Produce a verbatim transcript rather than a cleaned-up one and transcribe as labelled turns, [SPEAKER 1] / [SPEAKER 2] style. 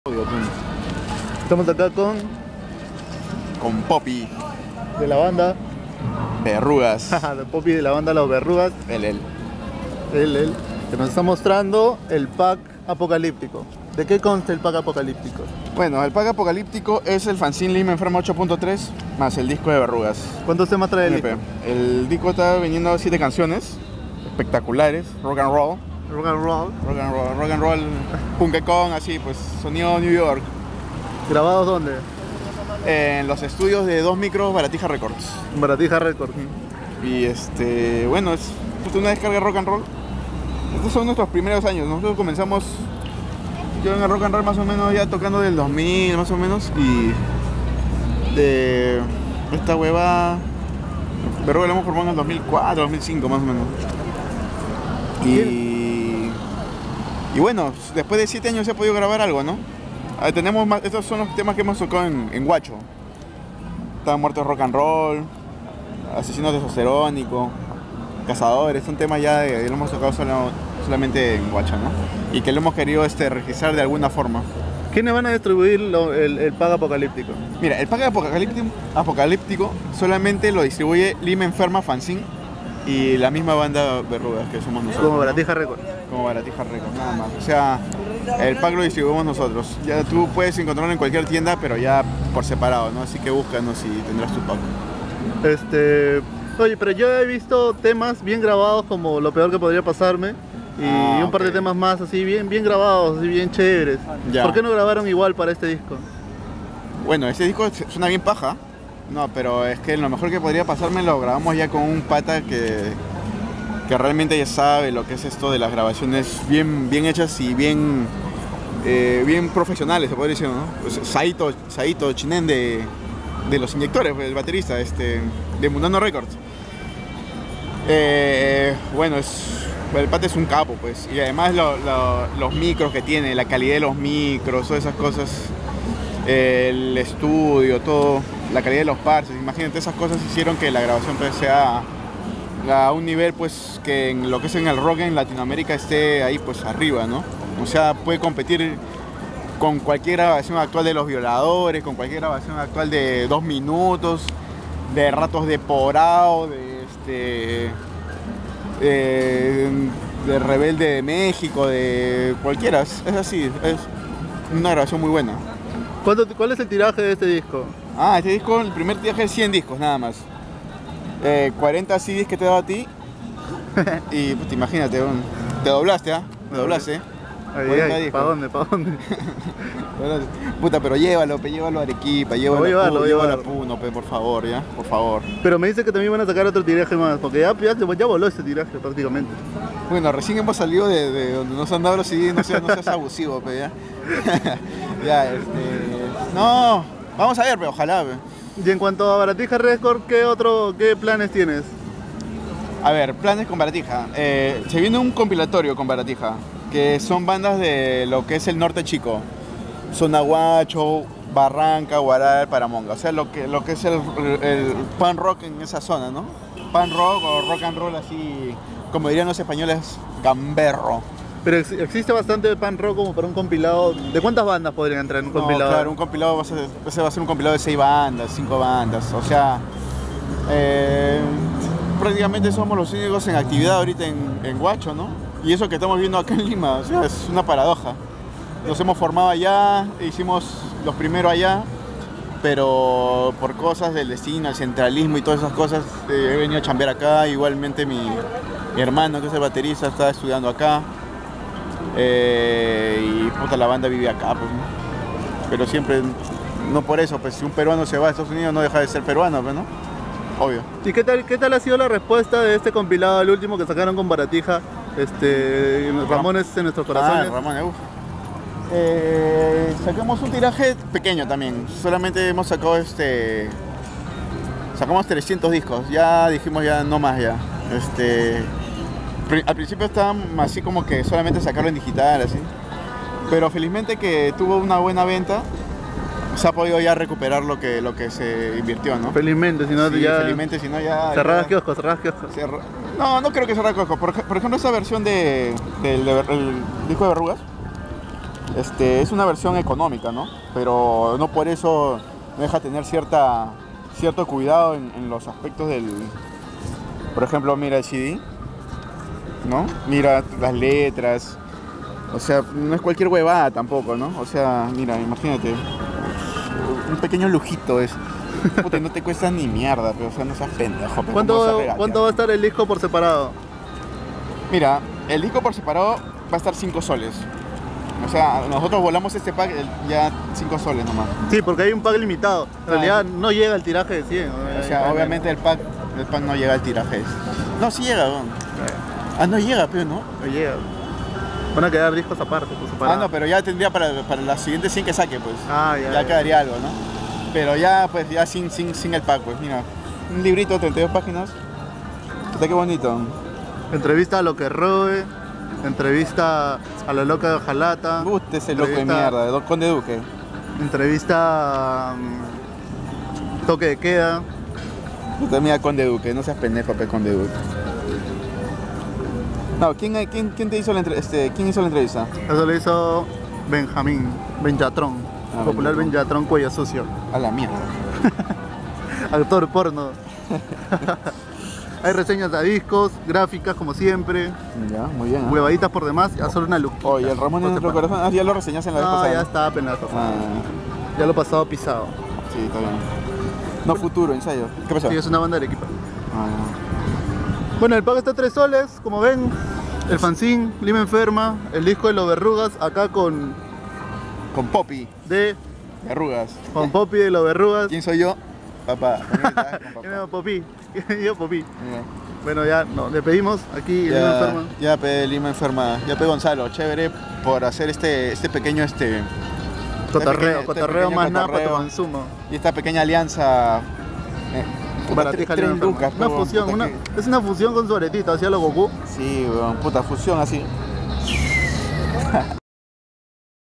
[SPEAKER 1] Estamos acá con
[SPEAKER 2] Con Poppy,
[SPEAKER 1] de la banda
[SPEAKER 2] Verrugas.
[SPEAKER 1] de Poppy de la banda Los Verrugas,
[SPEAKER 2] El, el.
[SPEAKER 1] él, él, que nos está mostrando el pack apocalíptico. ¿De qué consta el pack apocalíptico?
[SPEAKER 2] Bueno, el pack apocalíptico es el fanzine Lima Enferma ocho punto tres más el disco de Verrugas.
[SPEAKER 1] ¿Cuántos temas trae el
[SPEAKER 2] M P.
[SPEAKER 1] disco?
[SPEAKER 2] El disco está viniendo siete canciones espectaculares, rock and roll,
[SPEAKER 1] Rock and roll.
[SPEAKER 2] rock and roll, rock and roll, punkecón, así pues, sonido New York.
[SPEAKER 1] ¿Grabados dónde?
[SPEAKER 2] En los estudios de Dos Micros Baratija Records.
[SPEAKER 1] En Baratija Records.
[SPEAKER 2] Y este, bueno, es justo una descarga de rock and roll. Estos son nuestros primeros años. Nosotros comenzamos yo en el rock and roll más o menos ya tocando del dos mil más o menos. Y de esta hueva Verruga la hemos formado en el dos mil cuatro, dos mil cinco más o menos. Y, y bueno, después de siete años se ha podido grabar algo, ¿no? Ah, tenemos más, estos son los temas que hemos tocado en, en Guacho. Estaban muertos rock and roll, Asesinos testosterónico, Cazadores, son temas ya de, de lo hemos tocado solo, solamente en Guacho, ¿no? Y que lo hemos querido este, registrar de alguna forma.
[SPEAKER 1] ¿Quiénes van a distribuir lo- el, el pack apocalíptico?
[SPEAKER 2] Mira, el pack apocalíptico, apocalíptico solamente lo distribuye Lima Enferma Fanzine y la misma banda Verrugas que somos nosotros.
[SPEAKER 1] Como
[SPEAKER 2] ¿no?
[SPEAKER 1] Baratija Records.
[SPEAKER 2] Como Baratija Records, nada más. O sea, el pack lo distribuimos nosotros. Ya tú puedes encontrarlo en cualquier tienda, pero ya por separado, ¿no? Así que búscanos y tendrás tu pack.
[SPEAKER 1] Este, oye, pero yo he visto temas bien grabados como Lo Peor que Podría Pasarme y
[SPEAKER 2] Ah,
[SPEAKER 1] un par de
[SPEAKER 2] ok.
[SPEAKER 1] temas más así bien, bien grabados, así bien chéveres.
[SPEAKER 2] Ya.
[SPEAKER 1] ¿Por qué no grabaron igual para este disco?
[SPEAKER 2] Bueno, este disco suena bien paja. No, pero es que lo mejor que podría pasarme lo grabamos ya con un pata que, que realmente ya sabe lo que es esto de las grabaciones bien, bien hechas y bien, eh, bien profesionales, se podría decir, ¿no? Pues Saito, Saito Chinen de, de Los Inyectores, pues, el baterista este, de Mundano Records. Eh, bueno, es, el pata es un capo, pues. Y además lo- lo- los micros que tiene, la calidad de los micros, todas esas cosas, el estudio, todo, la calidad de los parches, imagínate, esas cosas hicieron que la grabación pues, sea a un nivel pues que en lo que es en el rock en Latinoamérica esté ahí pues arriba, ¿no? O sea, puede competir con cualquier grabación actual de Los Violadores, con cualquier grabación actual de dos minutos, de Ratos de Porao, de este eh, de Rebelde de México, de cualquiera, es es así, es una grabación muy buena.
[SPEAKER 1] ¿Cuánto- ¿Cuál es el tiraje de este disco?
[SPEAKER 2] Ah, este disco, el primer tiraje es cien discos nada más. Eh, cuarenta C Ds que te he dado a ti. Y pues, imagínate, un- te doblaste, ¿ah? Me doblaste.
[SPEAKER 1] Ay,
[SPEAKER 2] cuarenta
[SPEAKER 1] ay,
[SPEAKER 2] discos.
[SPEAKER 1] ¿para dónde? ¿Para dónde?
[SPEAKER 2] Puta, pero llévalo, pe, llévalo a Arequipa, llévalo,
[SPEAKER 1] Voy a llevarlo,
[SPEAKER 2] a Puno,
[SPEAKER 1] voy a
[SPEAKER 2] llévalo a
[SPEAKER 1] llevarlo.
[SPEAKER 2] Puno, pe, por favor, ¿ya? Por favor.
[SPEAKER 1] Pero me dice que también van a sacar otro tiraje más, porque ya, ya, ya voló este tiraje prácticamente.
[SPEAKER 2] Bueno, recién hemos salido de, de donde nos han dado los C Ds, no seas, no seas abusivo, pe, ya. Ya, este... No, vamos a ver, pe, ojalá, pe.
[SPEAKER 1] Y en cuanto a Baratija Records, ¿qué otro, qué planes tienes?
[SPEAKER 2] A ver, planes con Baratija. Eh, se viene un compilatorio con Baratija, que son bandas de lo que es el norte chico. Sonaguacho, Barranca, Huaral, Paramonga. O sea, lo que, lo que es el, el pan rock en esa zona, ¿no? Pan rock o rock and roll así, como dirían los españoles, gamberro.
[SPEAKER 1] Pero ex- existe bastante pan rock como para un compilado. ¿De cuántas bandas podrían entrar en un
[SPEAKER 2] No,
[SPEAKER 1] compilado?
[SPEAKER 2] claro, un compilado va a, ser, ese va a ser un compilado de seis bandas, cinco bandas. O sea, eh, prácticamente somos los únicos en actividad ahorita en, en Huacho, ¿no? Y eso que estamos viendo acá en Lima, o sea, es una paradoja. Nos hemos formado allá, hicimos los primeros allá, pero por cosas del destino, el centralismo y todas esas cosas, eh, he venido a chambear acá. Igualmente mi, mi hermano, que es el baterista, está estudiando acá. Eh, y puta, la banda vive acá, pues, ¿no? Pero siempre, no por eso, pues si un peruano se va a Estados Unidos no deja de ser peruano, pues, ¿no? Obvio.
[SPEAKER 1] ¿Y qué tal, qué tal ha sido la respuesta de este compilado, el último que sacaron con Baratija? Este, Ramones en nuestros corazones.
[SPEAKER 2] Ah, Ramón, uf. Eh, sacamos un tiraje pequeño también, solamente hemos sacado este... Sacamos trescientos discos, ya dijimos ya no más ya. Este, pri- al principio estaba así como que solamente sacarlo en digital, así. Pero felizmente que tuvo una buena venta, se ha podido ya recuperar lo que, lo que se invirtió, ¿no?
[SPEAKER 1] Felizmente, si no
[SPEAKER 2] Sí,
[SPEAKER 1] ya.
[SPEAKER 2] felizmente, si no ya...
[SPEAKER 1] Cerradas
[SPEAKER 2] ya-
[SPEAKER 1] kioscos, cerradas kioscos.
[SPEAKER 2] Cerra- No, no creo que cerrar kioscos. Por, ej- por ejemplo, esa versión de, del de- el disco de Verrugas Este, es una versión económica, ¿no? Pero no por eso no deja tener cierta, cierto cuidado en, en los aspectos del... Por ejemplo, mira el C D, ¿no? Mira las letras. O sea, no es cualquier huevada tampoco, ¿no? O sea, mira, imagínate. Un pequeño lujito es. Puta, no te cuesta ni mierda, pero o sea, no seas pendejo. Pero ¿cómo vas a
[SPEAKER 1] ¿Cuánto,
[SPEAKER 2] regatear?
[SPEAKER 1] ¿Cuánto va a estar el disco por separado?
[SPEAKER 2] Mira, el disco por separado va a estar cinco soles. O sea, nosotros volamos este pack el- ya cinco soles nomás.
[SPEAKER 1] Sí, porque hay un pack limitado. En
[SPEAKER 2] Ah,
[SPEAKER 1] realidad no llega al tiraje de cien.
[SPEAKER 2] O sea, obviamente el pack, el pack no llega al tiraje. No, sí llega, weón. Ah, no llega, pero no.
[SPEAKER 1] No llega. Van a quedar discos aparte, por
[SPEAKER 2] Ah,
[SPEAKER 1] separado.
[SPEAKER 2] no, pero ya tendría para, para las siguientes cien que saque, pues.
[SPEAKER 1] Ah, ya,
[SPEAKER 2] ya,
[SPEAKER 1] ya.
[SPEAKER 2] quedaría algo, ¿no? Pero ya, pues, ya sin, sin, sin el pack, pues, mira. Un librito, treinta y dos páginas. Puta, qué bonito.
[SPEAKER 1] Entrevista a lo que robe. Entrevista a la loca de Ojalata.
[SPEAKER 2] Guste ese loco de
[SPEAKER 1] Entrevista-
[SPEAKER 2] mierda, de Don Conde Duque.
[SPEAKER 1] Entrevista. mm, Toque de queda.
[SPEAKER 2] Puta, mira, Conde Duque, no seas pendejo, pe, Conde Duque. No, ¿quién, quién, quién te hizo la entre- este, ¿quién hizo la entrevista?
[SPEAKER 1] Eso lo hizo Benjamín. Benjatrón.
[SPEAKER 2] Ah,
[SPEAKER 1] Popular
[SPEAKER 2] Benjatrón.
[SPEAKER 1] Benjatrón Cuello Sucio.
[SPEAKER 2] A la mierda.
[SPEAKER 1] Actor porno. Hay reseñas de discos, gráficas como siempre.
[SPEAKER 2] Ya, muy bien. ¿eh?
[SPEAKER 1] Huevaditas por demás, ya solo una luquita.
[SPEAKER 2] Oye, el Ramón de
[SPEAKER 1] Por
[SPEAKER 2] nuestro
[SPEAKER 1] separado.
[SPEAKER 2] corazón, ah, ya lo reseñaste en la vez
[SPEAKER 1] No,
[SPEAKER 2] pasada.
[SPEAKER 1] ya
[SPEAKER 2] ¿no?
[SPEAKER 1] está apenas.
[SPEAKER 2] Ah,
[SPEAKER 1] Ya lo pasado pisado.
[SPEAKER 2] sí, está bien. No futuro, ensayo. ¿Qué pasó?
[SPEAKER 1] Sí, es una banda de equipo.
[SPEAKER 2] Ah,
[SPEAKER 1] Bueno, el pago está a tres soles, como ven. El fanzine, Lima Enferma, el disco de los Verrugas, acá con
[SPEAKER 2] ya. Con Poppy,
[SPEAKER 1] de
[SPEAKER 2] de arrugas.
[SPEAKER 1] con Poppy de los Verrugas.
[SPEAKER 2] ¿Quién soy yo? Papá.
[SPEAKER 1] Yo me llamo Poppy. Yo Poppy.
[SPEAKER 2] Ya.
[SPEAKER 1] Bueno, ya nos despedimos aquí en Lima
[SPEAKER 2] Ya,
[SPEAKER 1] Enferma.
[SPEAKER 2] ya pe Lima Enferma, ya pe Gonzalo, chévere por hacer este, este pequeño este
[SPEAKER 1] Cotorreo,
[SPEAKER 2] este
[SPEAKER 1] cotorreo
[SPEAKER 2] pequeño
[SPEAKER 1] más nada para tu
[SPEAKER 2] cotorreo.
[SPEAKER 1] consumo.
[SPEAKER 2] y esta pequeña alianza. Eh, puta,
[SPEAKER 1] Baratija
[SPEAKER 2] tres-
[SPEAKER 1] Lima
[SPEAKER 2] tres
[SPEAKER 1] Enferma.
[SPEAKER 2] lucas,
[SPEAKER 1] Una
[SPEAKER 2] pe,
[SPEAKER 1] fusión,
[SPEAKER 2] puta,
[SPEAKER 1] una,
[SPEAKER 2] que-
[SPEAKER 1] es una fusión con su aretita, hacia lo Goku.
[SPEAKER 2] Sí, weón, puta fusión así.